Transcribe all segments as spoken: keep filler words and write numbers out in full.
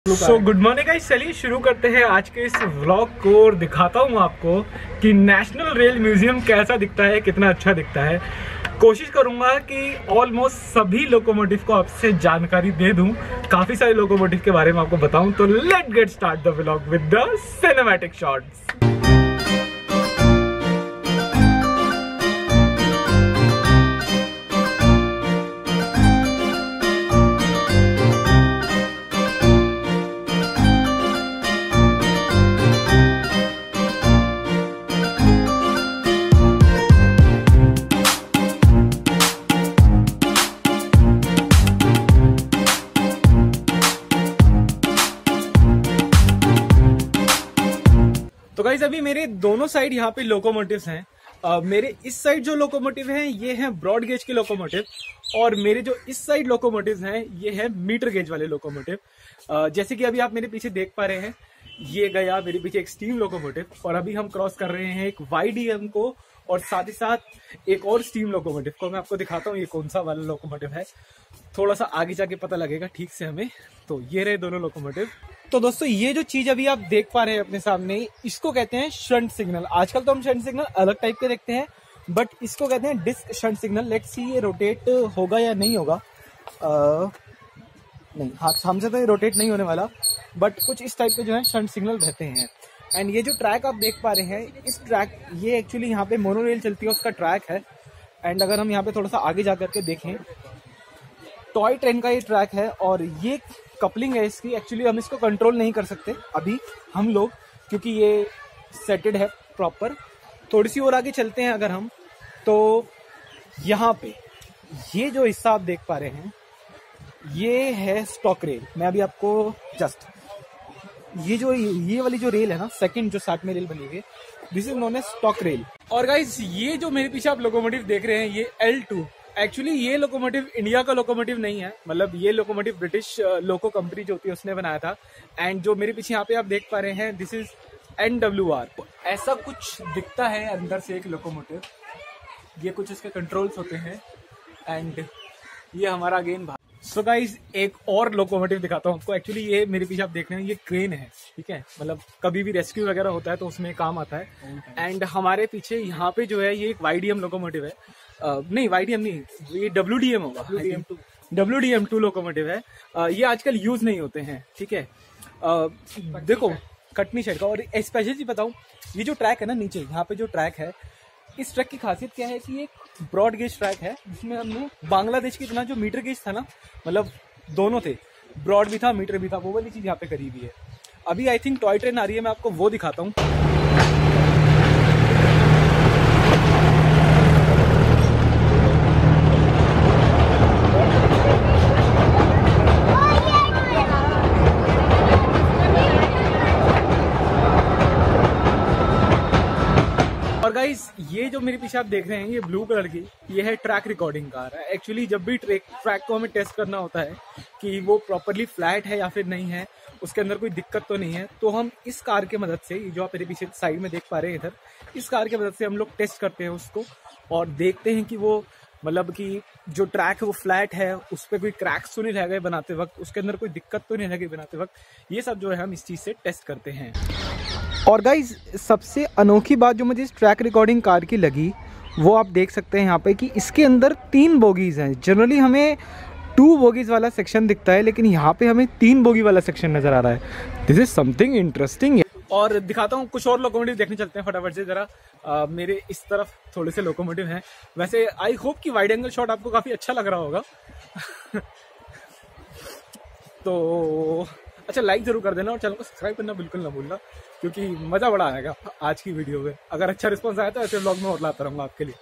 So good morning guys, चलिए शुरू करते हैं आज के इस व्लॉग को और दिखाता हूँ आपको कि नेशनल रेल म्यूजियम कैसा दिखता है, कितना अच्छा दिखता है। कोशिश करूंगा कि ऑलमोस्ट सभी लोकोमोटिव को आपसे जानकारी दे दूं, काफ़ी सारे लोकोमोटिव के बारे में आपको बताऊं। तो let get start the vlog with the cinematic shots. तो गाइस अभी मेरे दोनों साइड यहाँ पे लोकोमोटिव्स हैं। uh, मेरे इस साइड जो लोकोमोटिव हैं ये हैं ब्रॉड गेज के लोकोमोटिव, और मेरे जो इस साइड लोकोमोटिव्स हैं ये हैं मीटर गेज वाले लोकोमोटिव। uh, जैसे कि अभी आप मेरे पीछे देख पा रहे हैं, ये गया मेरे पीछे एक स्टीम लोकोमोटिव, और अभी हम क्रॉस कर रहे हैं एक वाईडीएम को, और साथ ही साथ एक और स्टीम लोकोमोटिव को। मैं आपको दिखाता हूँ ये कौन सा वाला लोकोमोटिव है, थोड़ा सा आगे जाके पता लगेगा ठीक से हमें। तो ये रहे दोनों लोकोमोटिव। तो दोस्तों ये जो चीज अभी आप देख पा रहे हैं अपने सामने, इसको कहते हैं शंट सिग्नल। आजकल तो हम शंट सिग्नल अलग टाइप के देखते हैं, बट इसको कहते हैं disc shunt signal. Let's see ये रोटेट होगा या नहीं होगा। आ, नहीं, हाँ, हमसे तो ये रोटेट नहीं होने वाला, बट कुछ इस टाइप के जो है शंट सिग्नल रहते हैं। एंड ये जो ट्रैक आप देख पा रहे हैं, इस ट्रैक ये एक्चुअली यहाँ पे मोनोरेल चलती है उसका ट्रैक है। एंड अगर हम यहाँ पे थोड़ा सा आगे जा करके देखें, टॉय ट्रेन का ये ट्रैक है, और ये कपलिंग है इसकी। एक्चुअली हम इसको कंट्रोल नहीं कर सकते अभी हम लोग, क्योंकि ये सेटेड है प्रॉपर। थोड़ी सी और आगे चलते हैं अगर हम, तो यहाँ पे ये जो हिस्सा आप देख पा रहे हैं ये है स्टॉक रेल। मैं अभी आपको जस्ट ये जो ये वाली जो रेल है ना, सेकंड जो साथ में रेल बनी हुई है, this is known as stock rail. और गाइस ये जो मेरे पीछे आप लोकोमोटिव देख रहे हैं ये एल टू, एक्चुअली ये लोकोमोटिव इंडिया का लोकोमोटिव नहीं है, मतलब ये लोकोमोटिव ब्रिटिश लोको कंपनी जो होती है उसने बनाया था। एंड जो मेरे पीछे यहाँ पे आप देख पा रहे हैं, this is N W R. ऐसा कुछ दिखता है अंदर से एक लोकोमोटिव, ये कुछ इसके कंट्रोल्स होते हैं। एंड ये हमारा अगेन भाग। सो गाइज एक और लोकोमोटिव दिखाता हूँ आपको। एक्चुअली ये मेरे पीछे आप देख रहे हैं ये क्रेन है, ठीक है, मतलब कभी भी रेस्क्यू वगैरह होता है तो उसमें काम आता है। एंड हमारे पीछे यहाँ पे जो है ये एक वाईडीएम लोकोमोटिव है। Uh, नहीं वाईडीएम नहीं, ये डब्ल्यूडीएम होगा, डब्ल्यूडीएम टू लोकोमोटिव है। uh, ये आजकल यूज नहीं होते हैं, ठीक है। uh, देखो कटनी शेड का। और स्पेशल चीज बताऊं, ये जो ट्रैक है ना नीचे, यहाँ पे जो ट्रैक है, इस ट्रैक की खासियत क्या है कि ये ब्रॉड गेज ट्रैक है, जिसमें हमने बांग्लादेश की तरह जो मीटर गेज था ना, मतलब दोनों थे, ब्रॉड भी था मीटर भी था, वो वाली चीज यहाँ पे करी हुई है। अभी आई थिंक टॉय ट्रेन आ रही है, मैं आपको वो दिखाता हूँ। और गाइस ये जो मेरे पीछे आप देख रहे हैं ये ब्लू कलर की, ये है ट्रैक रिकॉर्डिंग कार। एक्चुअली जब भी ट्रैक ट्रैक को हमें टेस्ट करना होता है कि वो प्रॉपरली फ्लैट है या फिर नहीं है, उसके अंदर कोई दिक्कत तो नहीं है, तो हम इस कार के मदद से, जो आप मेरे पीछे साइड में देख पा रहे हैं इधर, इस कार की मदद से हम लोग टेस्ट करते हैं उसको, और देखते हैं कि वो मतलब कि जो ट्रैक है वो फ्लैट है, उस पर कोई क्रैक्स तो नहीं रह गए बनाते वक्त, उसके अंदर कोई दिक्कत तो नहीं रह गई बनाते वक्त। ये सब जो है हम इस चीज़ से टेस्ट करते हैं। और गाइज सबसे अनोखी बात जो मुझे इस ट्रैक रिकॉर्डिंग कार की लगी, वो आप देख सकते हैं यहाँ पे कि इसके अंदर तीन बोगीज हैं। जनरली हमें टू बोगीज वाला सेक्शन दिखता है, लेकिन यहाँ पे हमें तीन बोगी वाला सेक्शन नजर आ रहा है। This is something interesting. और दिखाता हूँ कुछ और लोकोमोटिव देखने चलते हैं फटाफट से जरा। आ, मेरे इस तरफ थोड़े से लोकोमोटिव हैं। वैसे आई होप कि वाइड एंगल शॉट आपको काफी अच्छा लग रहा होगा। तो अच्छा, लाइक जरूर कर देना और चैनल को सब्सक्राइब करना बिल्कुल ना भूलना, क्योंकि मजा बड़ा आएगा आज की वीडियो में। अगर अच्छा रिस्पांस आया तो ऐसे व्लॉग में और लाता रहूंगा आपके लिए।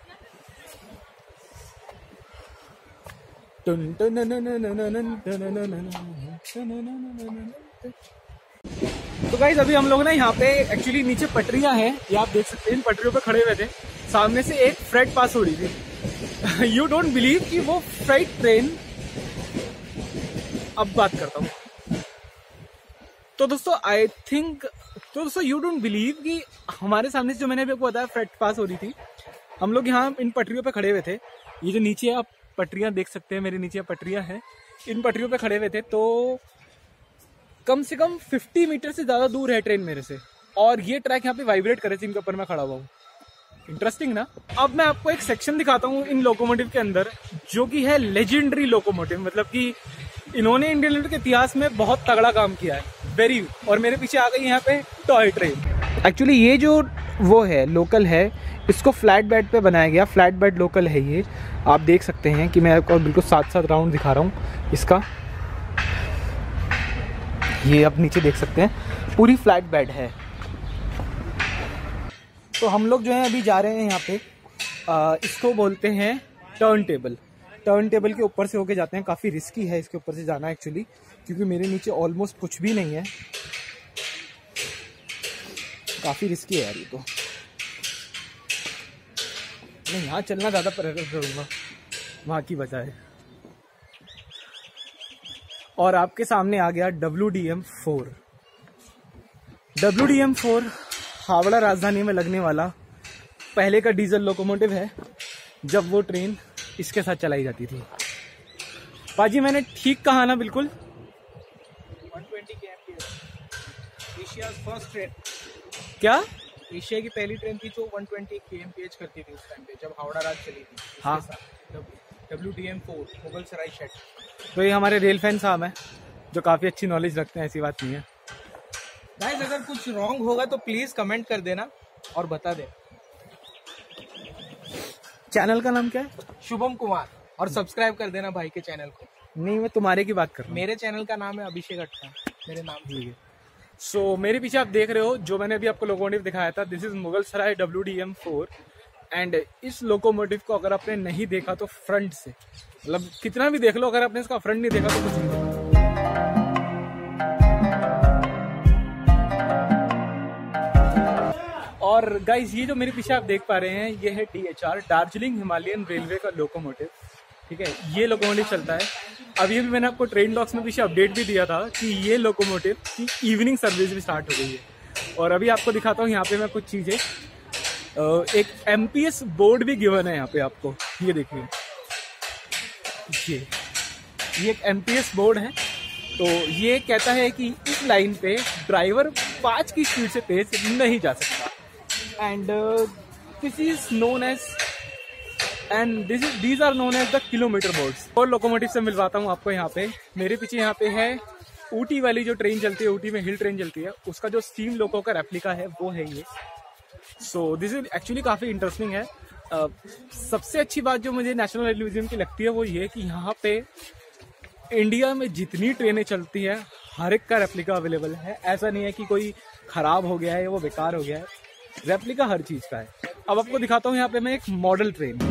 तो गाइस अभी हम लोग ना यहाँ पे एक्चुअली नीचे पटरियां हैं, ये आप देख सकते हैं। इन पटरियों पे खड़े हुए थे, सामने से एक फ्रेट पास हो रही थी। यू डोंट बिलीव कि वो फ्रेट ट्रेन, अब बात करता हूँ। तो दोस्तों आई थिंक तो दोस्तों यू डोंट बिलीव कि हमारे सामने से जो मैंने अभी आपको बताया फ्रेट पास हो रही थी, हम लोग यहाँ इन पटरियों पे खड़े हुए थे। ये जो नीचे आप पटरियां देख सकते हैं, मेरे नीचे पटरियां हैं, इन पटरियों पे खड़े हुए थे। तो कम से कम पचास मीटर से ज्यादा दूर है ट्रेन मेरे से, और ये ट्रैक यहाँ पे वाइब्रेट करे थे, इनके ऊपर मैं खड़ा हुआ हूँ। इंटरेस्टिंग ना। अब मैं आपको एक सेक्शन दिखाता हूँ इन लोकोमोटिव के अंदर, जो कि है लेजेंडरी लोकोमोटिव, मतलब कि इन्होंने इंडियन रेलवे के इतिहास में बहुत तगड़ा काम किया है, वेरी। और मेरे पीछे आ गई यहाँ पे टॉय ट्रेन। एक्चुअली ये जो वो है लोकल है, इसको फ्लैट बेड पे बनाया गया, फ्लैट बेड लोकल है ये। आप देख सकते हैं कि मैं आपको बिल्कुल साथ साथ राउंड दिखा रहा हूँ इसका। ये आप नीचे देख सकते हैं, पूरी फ्लैट बेड है। तो हम लोग जो है अभी जा रहे हैं यहाँ पे, आ, इसको बोलते हैं टर्न टेबल। टर्न टेबल के ऊपर से होके जाते हैं, काफ़ी रिस्की है इसके ऊपर से जाना एक्चुअली, क्योंकि मेरे नीचे ऑलमोस्ट कुछ भी नहीं है, काफ़ी रिस्की है यार ये तो। मैं यहाँ चलना ज़्यादा प्रेफर करूँगा वहाँ की बजाय। और आपके सामने आ गया W D M four. W D M four Howrah Rajdhani में लगने वाला पहले का डीजल लोकोमोटिव है, जब वो ट्रेन इसके साथ चलाई जाती थी। पाजी मैंने ठीक कहा ना बिल्कुल? एक सौ बीस K M P H, Asia's first train. क्या? एशिया की पहली ट्रेन थी जो एक सौ बीस के एम पी एच करती थी उस टाइम पे, जब हावड़ा राज चली थी। हाँ, W D M four Mughal Sarai shed. तो ये हमारे रेल फैन साहब हैं जो काफ़ी अच्छी नॉलेज रखते हैं, ऐसी बात नहीं है। गाइस अगर कुछ रॉन्ग होगा तो प्लीज कमेंट कर देना और बता दे। चैनल का नाम क्या है? शुभम कुमार। और सब्सक्राइब कर देना भाई के चैनल को। नहीं, मैं तुम्हारे की बात कर रहा हूँ। मेरे चैनल का नाम है अभिषेक अट्टा, मेरे नाम से। ठीक है। सो so, मेरे पीछे आप देख रहे हो जो मैंने अभी आपको लोकोमोटिव दिखाया था, this is Mughal Sarai W D M four. And इस लोकोमोटिव को अगर आपने नहीं देखा तो फ्रंट से, मतलब कितना भी देख लो, अगर आपने इसका फ्रंट नहीं देखा तो कुछ नहीं देखा। और गाइज ये जो मेरे पीछे आप देख पा रहे हैं, ये है D H R, Darjeeling Himalayan railway का लोकोमोटिव। ठीक है, ये लोकोमोटिव चलता है। अभी अभी मैंने आपको ट्रेन डॉक्स में पीछे अपडेट भी दिया था कि ये लोकोमोटिव की इवनिंग सर्विस भी स्टार्ट हो गई है। और अभी आपको दिखाता हूँ यहाँ पे मैं कुछ चीज़ें, एक एम पी एस बोर्ड भी गिवन है यहाँ पे आपको, ये देखिए, ये ये एक एम पी एस बोर्ड है। तो ये कहता है कि इस लाइन पे ड्राइवर पाँच की स्पीड से तेज नहीं जा सकता। And this is known as and this is these are known as the kilometre boards. और लोकोमोटिव से मिलवाता हूँ आपको यहाँ पे। मेरे पीछे यहाँ पे है ऊटी वाली जो ट्रेन चलती है, ऊटी में हिल ट्रेन चलती है, उसका जो स्टीम लोको का रेप्लिका है वो है ये। सो दिस इज एक्चुअली काफ़ी इंटरेस्टिंग है। uh, सबसे अच्छी बात जो मुझे नेशनल रेल म्यूजियम की लगती है वो ये कि यहाँ पे इंडिया में जितनी ट्रेनें चलती है हर एक का रेप्लिका अवेलेबल है। ऐसा नहीं है कि कोई खराब हो गया है या वो बेकार हो गया है, रेप्लिका हर चीज़ का है। अब आपको दिखाता हूँ यहाँ पे मैं एक मॉडल ट्रेन।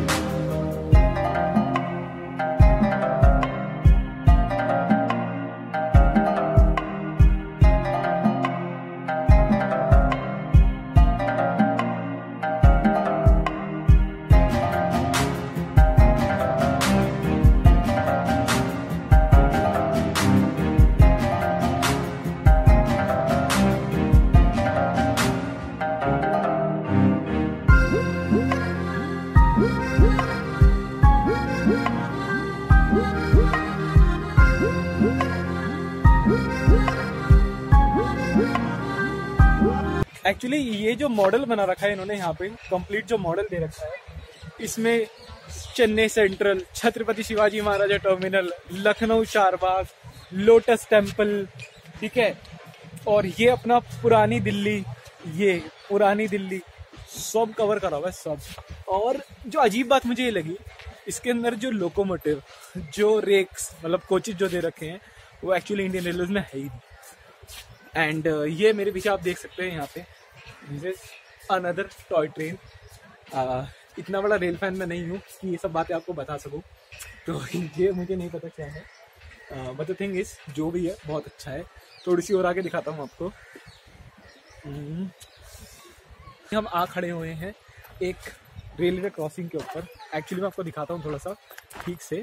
एक्चुअली ये जो मॉडल बना रखा है इन्होंने यहाँ पे, कंप्लीट जो मॉडल दे रखा है, इसमें Chennai central, Chhatrapati Shivaji Maharaja terminal, Lucknow Charbagh, lotus temple, ठीक है, और ये अपना पुरानी दिल्ली, ये पुरानी दिल्ली सब कवर करा हुआ है सब। और जो अजीब बात मुझे ये लगी, इसके अंदर जो लोकोमोटिव, जो रेक्स मतलब कोचेज जो दे रखे हैं वो एक्चुअली इंडियन रेलवे में है ही नहीं। एंड uh, ये मेरे पीछे आप देख सकते हैं यहाँ पे, this is another toy train. इतना बड़ा रेल फैन मैं नहीं हूँ कि ये सब बातें आपको बता सकूँ, तो ये मुझे नहीं पता क्या है, बट द थिंग इज जो भी है बहुत अच्छा है। थोड़ी सी और आगे दिखाता हूँ आपको। hmm. हम आ खड़े हुए हैं एक रेलवे क्रॉसिंग के ऊपर। एक्चुअली मैं आपको दिखाता हूँ थोड़ा सा ठीक से।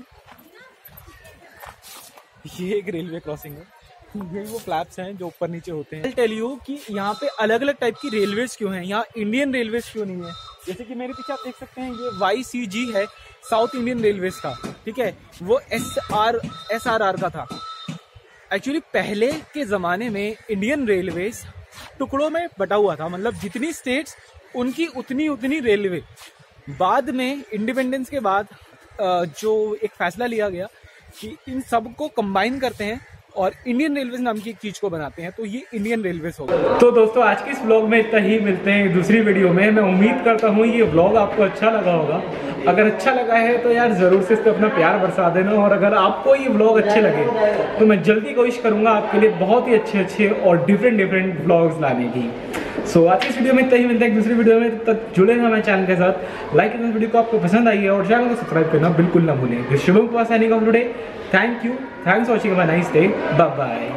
ये एक रेलवे क्रॉसिंग है, ये वो फ्लैप्स हैं जो ऊपर नीचे होते हैं। टेल यू कि यहाँ पे अलग अलग टाइप की रेलवेज क्यों हैं, यहाँ इंडियन रेलवेज क्यों नहीं है। जैसे कि मेरे पीछे आप देख सकते हैं ये वाई सी जी है, साउथ इंडियन रेलवेज का, ठीक है, वो S R S R R का था। एक्चुअली पहले के ज़माने में इंडियन रेलवेज टुकड़ों में बटा हुआ था, मतलब जितनी स्टेट्स उनकी उतनी उतनी रेलवे। बाद में इंडिपेंडेंस के बाद जो एक फैसला लिया गया कि इन सबको कंबाइन करते हैं और इंडियन रेलवेज नाम की एक चीज को बनाते हैं, तो ये इंडियन रेलवेज होगा। तो दोस्तों आज के इस व्लॉग में इतना ही, मिलते हैं दूसरी वीडियो में। मैं उम्मीद करता हूँ ये व्लॉग आपको अच्छा लगा होगा। अगर अच्छा लगा है तो यार जरूर से इस पर अपना प्यार बरसा देना, और अगर आपको ये व्लॉग अच्छे लगे तो मैं जल्दी कोशिश करूंगा आपके लिए बहुत ही अच्छे अच्छे और डिफरेंट डिफरेंट व्लॉग्स लाने की। सो so, आज की इस वीडियो में इतना ही, मिलते हैं दूसरी वीडियो में। तब तक जुड़े हैं हमारे चैनल के साथ। लाइक इस वीडियो को आपको पसंद आई है और चैनल को सब्सक्राइब करना बिल्कुल ना भूलें। Shubham Kumar signing off today, thank you, thanks for watching, have a nice day, bye bye.